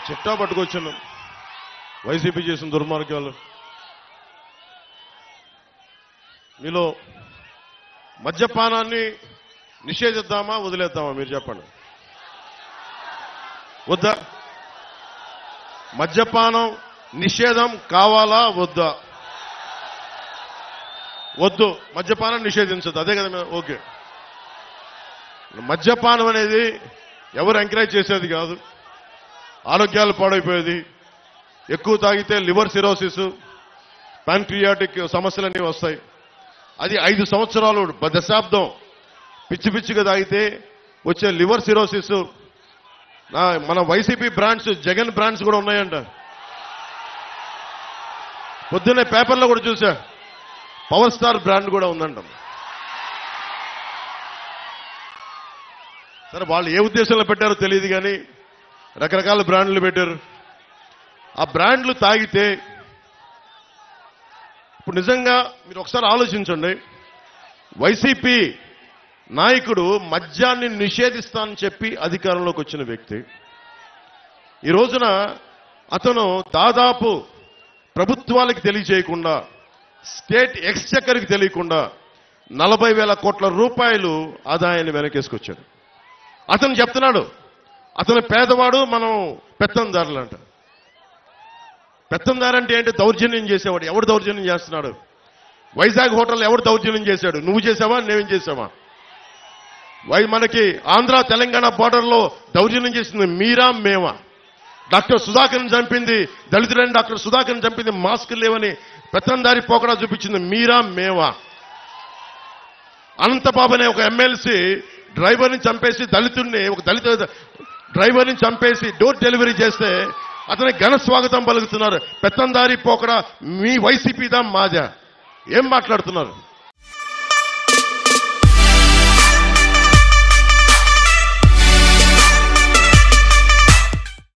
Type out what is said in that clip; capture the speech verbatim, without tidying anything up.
చిట్టా పట్టుకొచ్చాను వైసీపీ చేసిన దుర్మార్గాలు. మీలో మద్యపానాన్ని నిషేధిద్దామా వదిలేద్దామా మీరు చెప్పండి. వద్దా? మద్యపానం నిషేధం కావాలా వద్దా? వద్దు, మద్యపానం నిషేధించదు, అదే కదా. ఓకే, మద్యపానం అనేది ఎవరు ఎంకరేజ్ చేసేది కాదు, ఆరోగ్యాలు పాడైపోయేది. ఎక్కువ తాగితే లివర్ సిరోసిస్, ప్యాంక్రియాటిక్ సమస్యలన్నీ వస్తాయి. అది ఐదు సంవత్సరాలు దశాబ్దం పిచ్చి పిచ్చిగా తాగితే వచ్చే లివర్ సిరోసిస్. మన వైసీపీ బ్రాండ్స్, జగన్ బ్రాండ్స్ కూడా ఉన్నాయంట. పొద్దున్నే పేపర్లో కూడా చూసా, పవర్ స్టార్ బ్రాండ్ కూడా ఉందంట. సరే, వాళ్ళు ఏ ఉద్దేశంలో పెట్టారో తెలియదు కానీ రకరకాల బ్రాండ్లు పెట్టారు. ఆ బ్రాండ్లు తాగితే ఇప్పుడు నిజంగా మీరు ఒకసారి ఆలోచించండి. వైసీపీ నాయకుడు మద్యాన్ని నిషేధిస్తానని చెప్పి అధికారంలోకి వచ్చిన వ్యక్తి. ఈ రోజున అతను దాదాపు ప్రభుత్వాలకు తెలియజేయకుండా, స్టేట్ ఎక్స్చెక్కర్కి తెలియకుండా నలభై వేల కోట్ల రూపాయలు ఆదాయాన్ని వెనకేసుకొచ్చాడు. అతను చెప్తున్నాడు అతను పేదవాడు, మనం పెత్తందారులు అంట. పెత్తందారంటే ఏంటి? దౌర్జన్యం చేసేవాడు. ఎవడు దౌర్జన్యం చేస్తున్నాడు? వైజాగ్ హోటల్ ఎవడు దౌర్జన్యం చేశాడు? నువ్వు చేసావా, నేనేం చేసావా? వై మనకి ఆంధ్ర తెలంగాణ బోర్డర్లో దౌర్జన్యం చేసింది మీరా మేమా? డాక్టర్ సుధాకర్ని చంపింది, దళితులైన డాక్టర్ సుధాకర్ని చంపింది మాస్క్ లేవని పెత్తందారి పోకడా చూపించింది మీరా మేమా? అనంతబాబు అనే ఒక ఎమ్మెల్సీ డ్రైవర్ని చంపేసి, దళితుడిని, ఒక దళిత డ్రైవర్ని చంపేసి డోర్ డెలివరీ చేస్తే అతనికి ఘన స్వాగతం పలుకుతున్నారు. పెత్తందారి పోకడా మీ వైసీపీదా మాదా? ఏం మాట్లాడుతున్నారు?